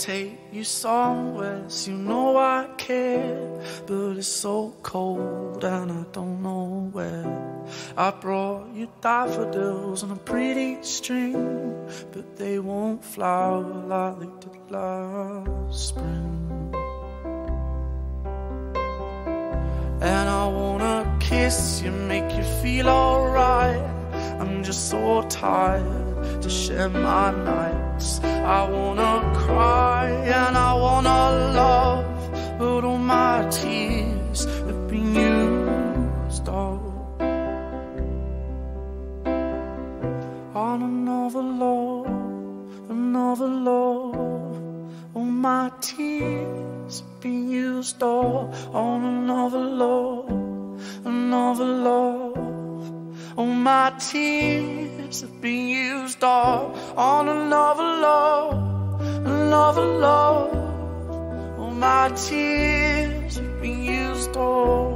take you somewhere, so you know I care. But it's so cold and I don't know where. I brought you daffodils on a pretty string, but they won't flower like they did last spring. And I wanna kiss you, make you feel alright. I'm just so tired to share my nights. I wanna cry and I wanna love, but all my tears have been used up on another love, another love. All my tears have been used up on another love, another love. All my tears have been used up on another love, another love. All my tears have been used up.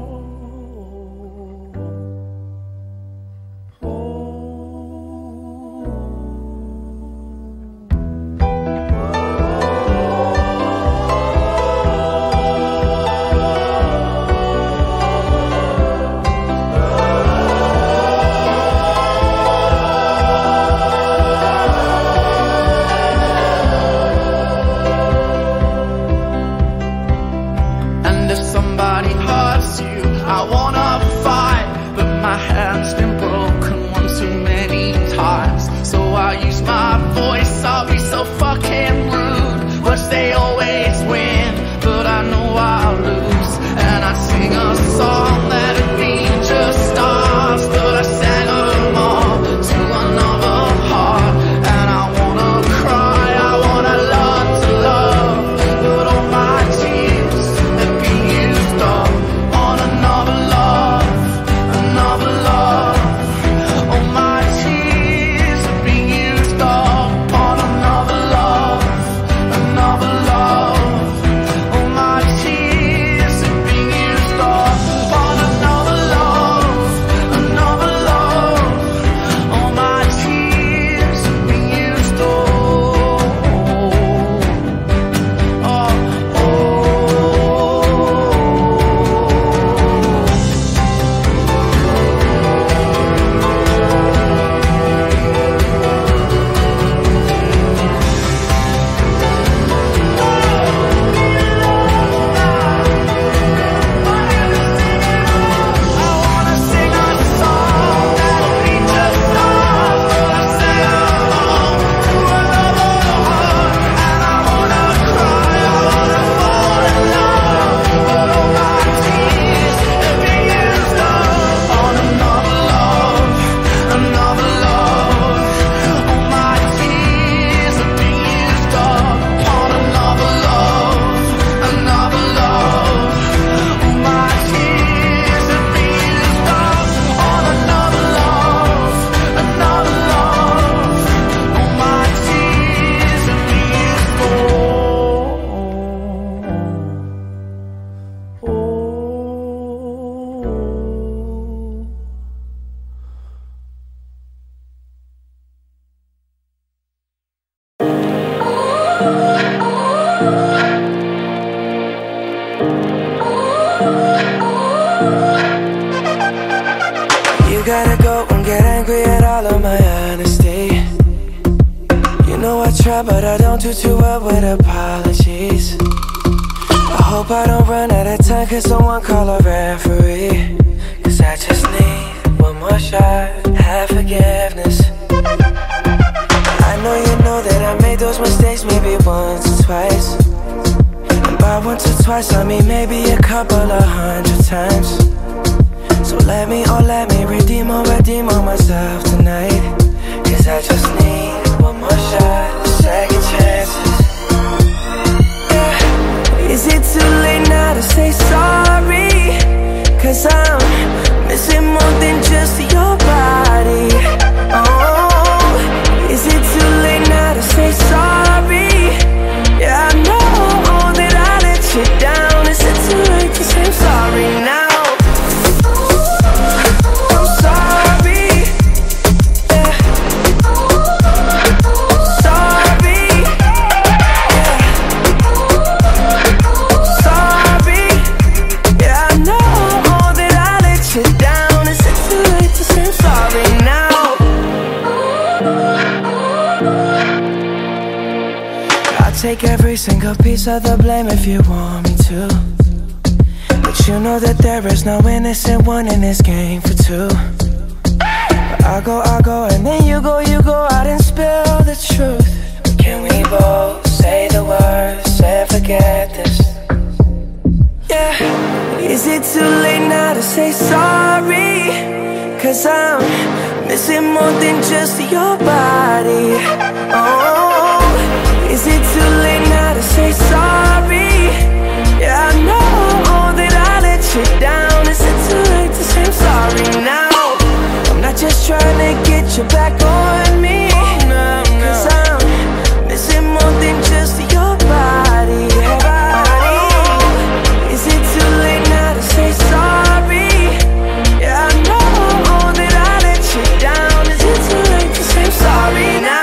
gotta go and get angry at all of my honesty. You know I try, but I don't do too well with apologies. I hope I don't run out of time, cause someone call a referee. Cause I just need one more shot, have forgiveness. I know you know that I made those mistakes maybe once or twice. And by once or twice I mean maybe a couple of 100 times. So let me redeem on myself tonight. Cause I just need one more shot, second chances. Yeah. Is it too late now to say sorry? Cause I'm missing more than just your body. Oh, is it too late now to say sorry? Yeah, I know that I let you down. Is it too late to say I'm sorry now? I'm sorry, yeah. take every single piece of the blame if you want me to. But you know that there is no innocent one in this game for two. But I go, and then you go out and spill the truth. Can we both say the words and forget this? Yeah. Is it too late now to say sorry? 'Cause I'm missing more than just your body. Oh, is it too late now to say sorry? Yeah, I know that I let you down. Is it too late to say I'm sorry now? I'm not just trying to get you back on me. Cause I'm missing more than just your body. Is it too late now to say sorry? Yeah, I know that I let you down. Is it too late to say I'm sorry now?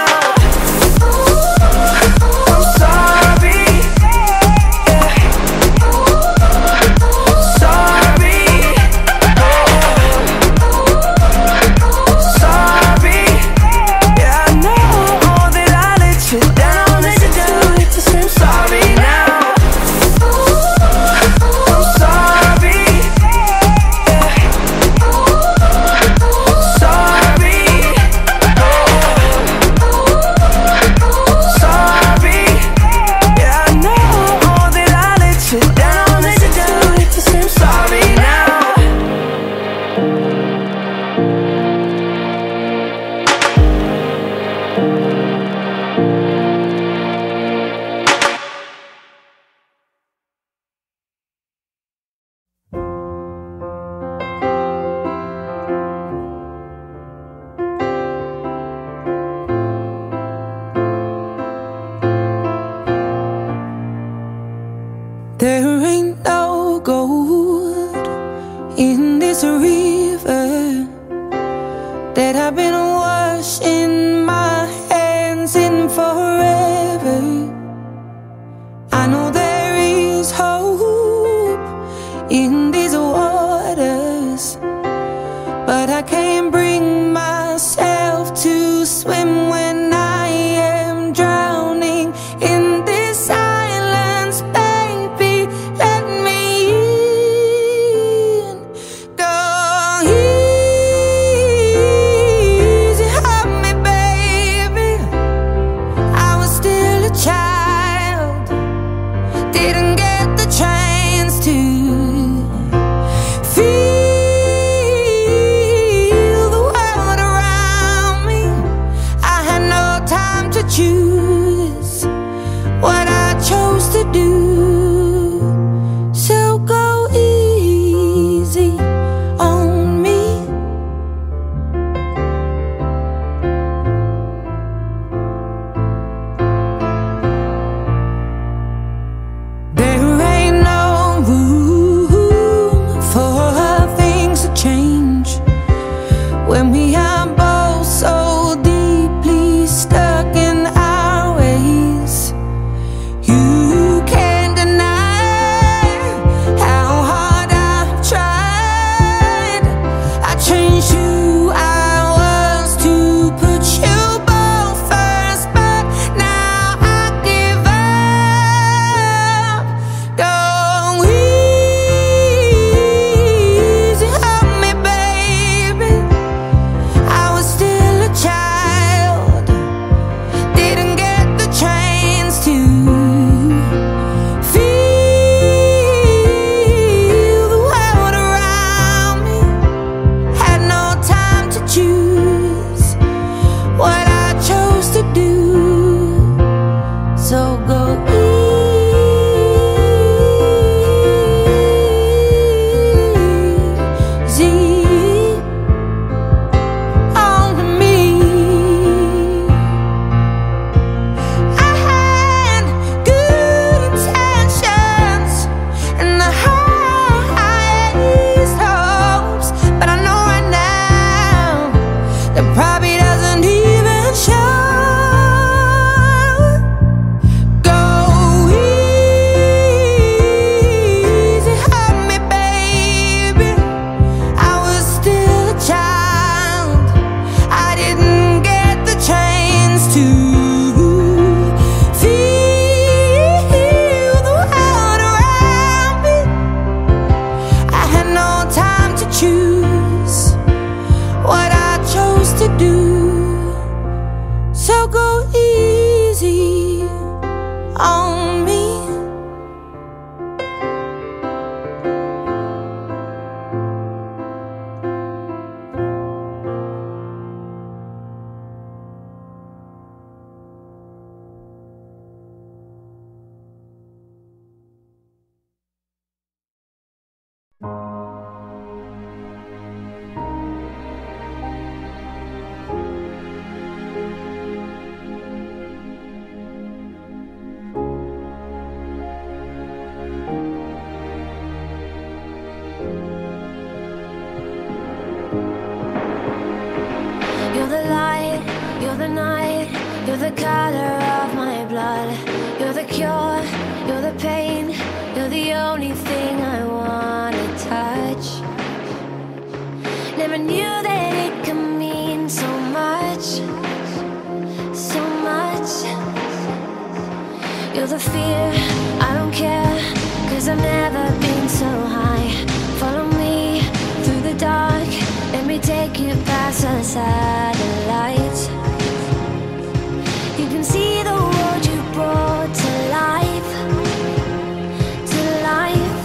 There ain't no gold in this river that I've been washing my hands in forever. I know there is hope in these waters, but I can't bring myself to swim when I am drowning in this silence. Baby, let me in. Go easy on me, baby. I was still a child, didn't get the chance to feel the world around me. I had no time to choose what I chose to do. So go easy on me. There ain't no room for things to change when we are both so deeply stuck in our ways. You can't deny how hard I've tried. I changed who I was to put you both first, but now I give up. Go easy on me, baby. I was still a child, didn't get the chance to feel the world around me. Had no time to choose what I chose to do. So go easy on me. I had good intentions and the highest hopes, but I know right now that probably doesn't even show. Go easy on me, baby. I was still a child, I didn't get the chance to feel You're the light, you're the night, you're the color of my blood. You're the cure, you're the pain, you're the only thing I wanna touch. Never knew that it could mean so much, so much. You're the fear, I don't care, 'cause I've never been so high. Follow me through the dark, let me take you past the satellites. You can see the world you brought to life, to life.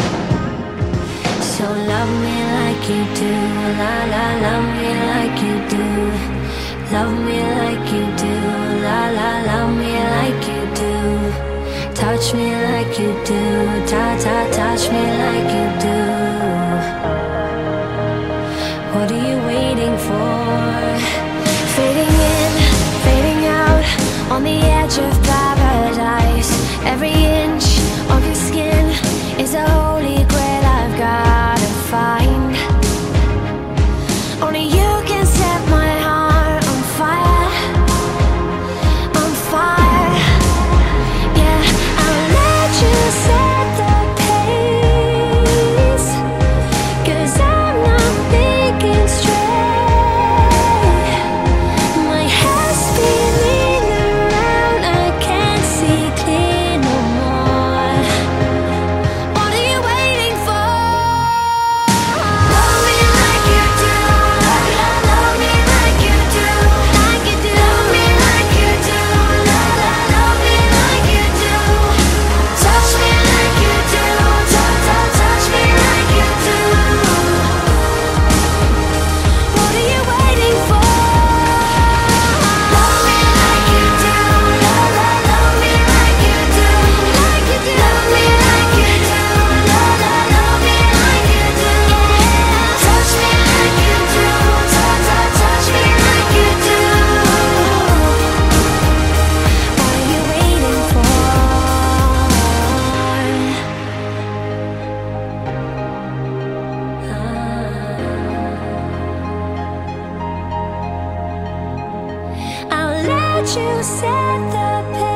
So love me like you do, la la, love me like you do. Love me like you do, la la, love me like you do. Touch me like you do, ta ta, touch me like you do. What are you waiting for? Fading in, fading out, on the edge of paradise. Every inch of your skin is a holy grail I've gotta find. Only you can set my heart on fire, on fire. Yeah, I'll let you set the pace, 'cause I'm not thinking straight. My head's spinning around, I can't see clear no more. What are you waiting for? Love me like you do, love me like you do, like you do. Love me like you do, love me like you do. Touch me like you do, touch me like you do. What are you waiting for? Love me like you do, love me like you do, like you do. Love me like you do, love me like you do. Touch me like you do, touch me like you do. What are you waiting for? I'll let you set the pace.